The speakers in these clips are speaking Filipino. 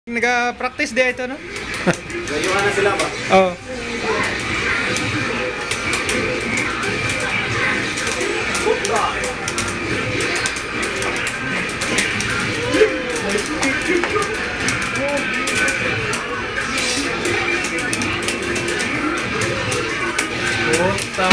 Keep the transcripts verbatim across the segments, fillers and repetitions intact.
Nag-practice di ito, no? Gayuhan na sila ba? Oo. Puta.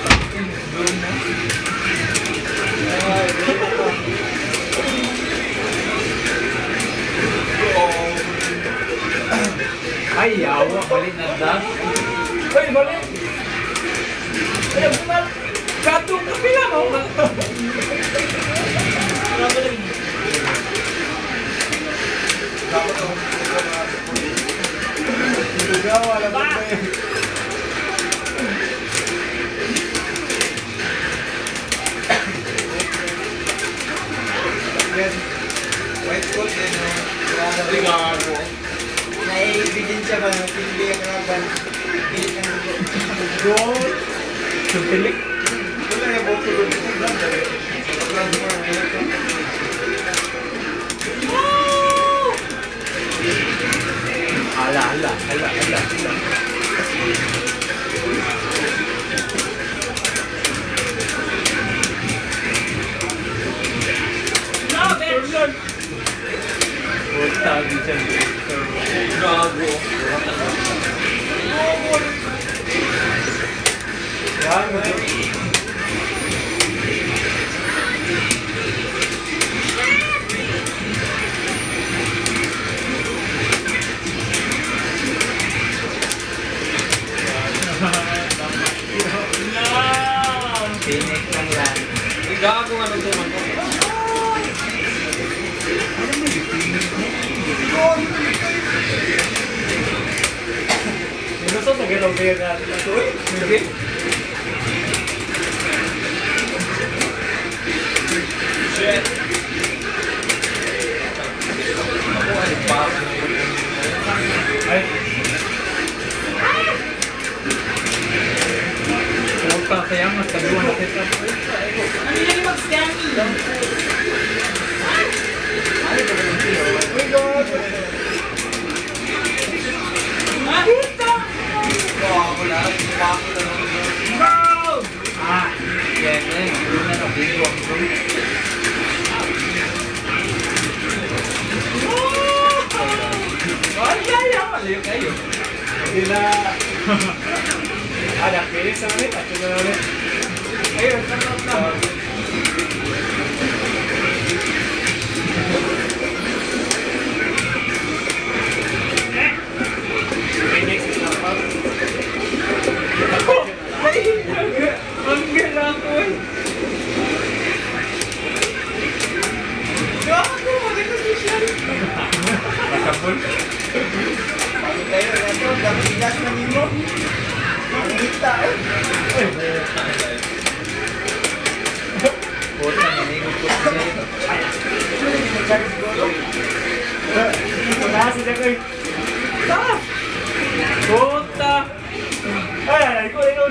Ay, yawa, balik na da. Ay, balik. Ay, bumal. Katong kapila mo. Gawa la ba? White coat din. Ligago. Naibigin siya ba ng pili ang raban? Pilit ng dugo. Gold! Pilit? Wala na po ko doon. Ala, ala, ala, ala, ala. No, Benson! Puta, Benson. Gago. Yan, Pinik lang yan. Gago nga nung tuman ko. Gusto sa gano'n kaya natin ito eh? Hindi? Shit! Ako ay pa. Ay! Huwag pa kaya mas kaluan na kita. Ano yung mag-scanning? Ay, ito ba yung sila? Oh my God! Puta! Ako lang, ako lang. Bro! Ah, yan eh. Doon na na-video ang group. Ay, ay, ay. Malayo kayo. Hindi na... Ah, nakilis na ulit. At na ulit. Ayun, sarap na. Ang gala ko eh. Gago, maganda siya. Masabol. Pagod tayo na ito, dami ilas na nimo. Mangita eh. Puta, nanigot ko siya ito. Ay, nagkaris ko ito. Nasa siya ko eh. Puta! Ay, ay, ko rin.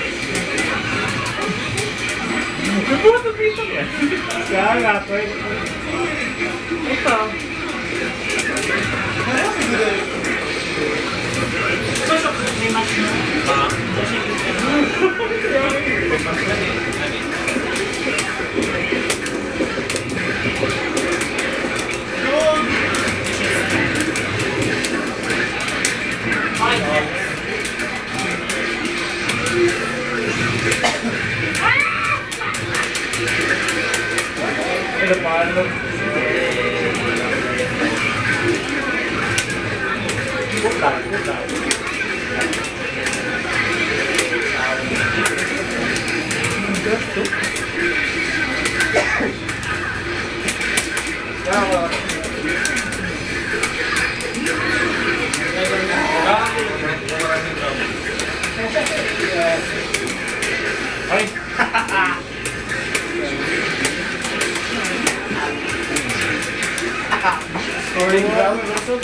Puta, pito yan. Siya nga ko eh. Ito. May mas mo. Ito paano? Puta, puta. Gusto? Gawa. Ay! Scoring grab.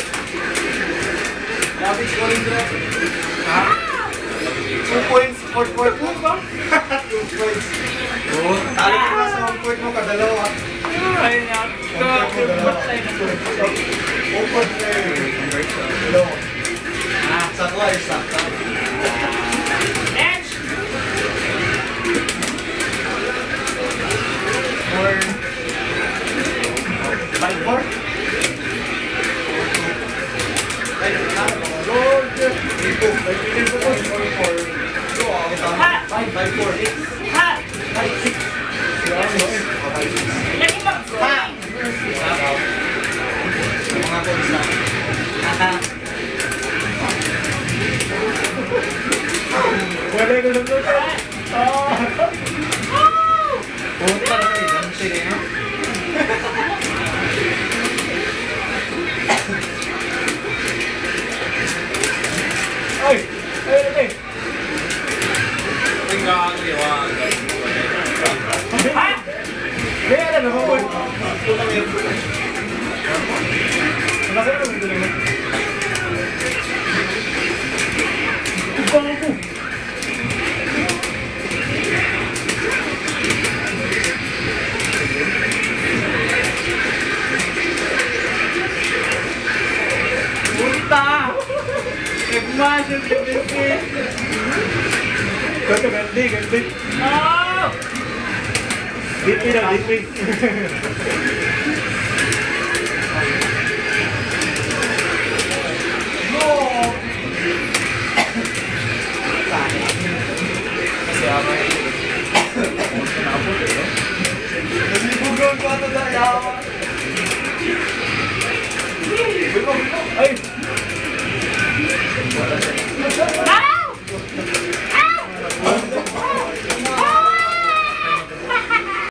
Grabe scoring grab. Ha? two points, four four two ba? two points. Oh, tali ka sa home court mo kadalawa. Ay, nakakabot tayo na. Open player. Hello. Ah, sakto ay sakto. Next! Four. Five, four. Ay, ah, Lord. Ito, ay, pinil ko po. Four, four. Ito, ako tama. Ha! Five, five, four, six. Ha! Five, six. Five, six. Lagi mag-scam! Mga coins lang. Haha. Wala ko lang doon. Puta na kayo, ganun sila, no? Ay! Ay, ay! Ay, gagawin. Ha! Kaya na naman mo. Puta meron po. Wala ko naman doon naman. Ibang ako. Puta! Nagmasyon si Biscuit! Kaya gandi, gandi. Oh! Dipi na, dipi. Kasi ako eh. Nasibugan ko ito na yaman. Ay! Wala siya.